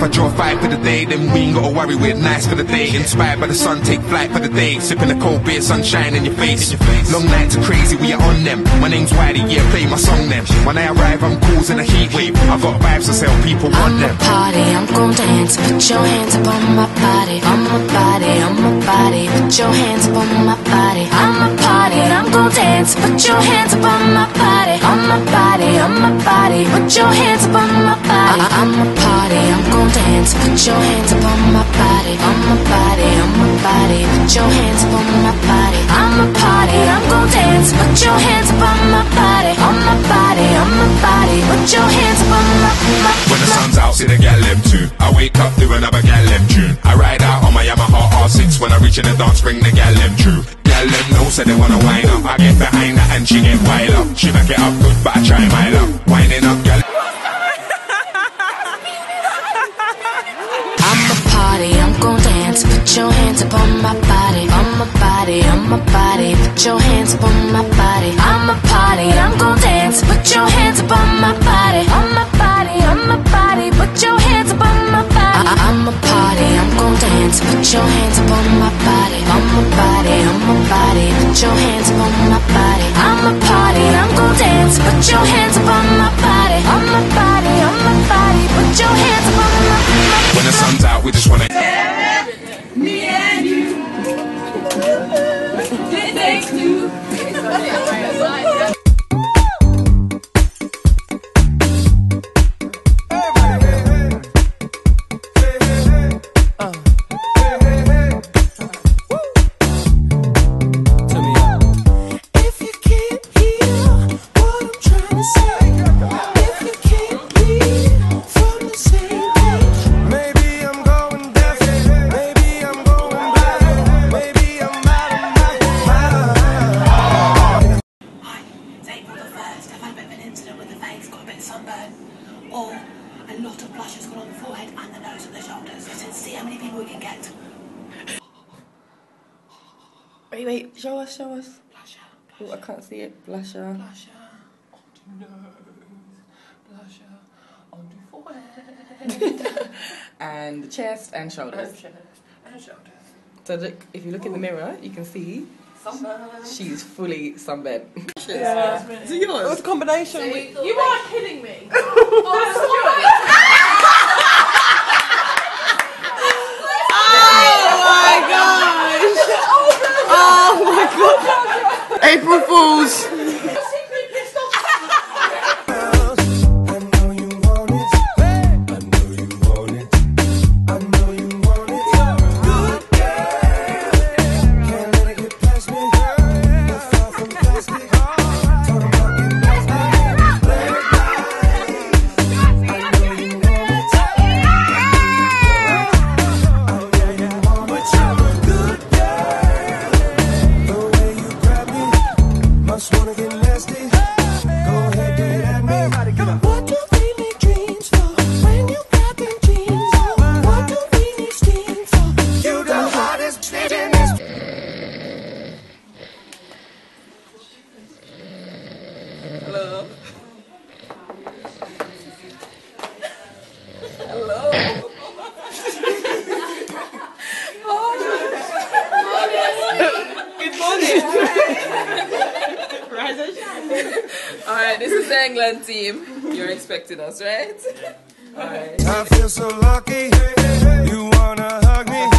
I draw 5 for the day, then we ain't gotta worry, we're nice for the day. Inspired by the sun, take flight for the day. Sipping a cold beer, sunshine in your face. Long nights are crazy, we are on them. My name's Wiley, yeah, play my song then. When I arrive, I'm causing a heat wave. I've got vibes to sell, people want them. I'm a party, I'm gon' dance. Put your hands up on my body. I'm a body, I'm a body. Put your hands up on my body. I'm a party, I'm gon' dance. Put your hands up on my body. I'm a body, I'm a body. Put your hands up on my body. I'm a party, I'm gon' dance. Put your hands up on my body. I'm a body, I'm a body. Put your hands up on my body. I'm a party, I'm gon' dance. Put your hands up on my body. On my body, on my body. Put your hands up on my. When the sun's out, see the gal them too. I wake up, do another gal them tune. I ride out on my Yamaha R6. When I reach in the dance, bring the gal them true. Gal them know, so they wanna wind up. I get behind her and she get wild up. She back it up good, but I try my luck. Winding up, gal. I'm a party, I'm gon' dance. Put your hands up on my body. I'm a body, I'm a body. Put your hands up on my body. I'm a party, I'm gon' dance. Put your hands up on my body. I'm a body, I'm a body. Put your hands up on my body. I'm a party, I'm gon' dance. Put your hands up on my body. I'm a body, I'm a body. Put your hands up on my body. I'm a party, I'm gon' dance. Put your hands up on my body. I'm a body, I'm a body. Put your hands up on my body. When the sun's out, we just wanna. Me and you. It takes two. A lot of blush has gone on the forehead and the nose and the shoulders. Let's see how many people we can get. Wait, show us. Blusher. Oh, I can't see it. Blusher. Blusher onto nose. Blusher onto forehead. And the chest and shoulders. And shoulders. So look, if you look in the mirror, you can see she's fully sunburned. Yeah. Is it yours? It's a combination. You are kidding me. Oh my gosh! Oh my god! April Fools! Alright, this is the England team. You're expecting us, right? Yeah. Alright. I feel so lucky. You wanna hug me?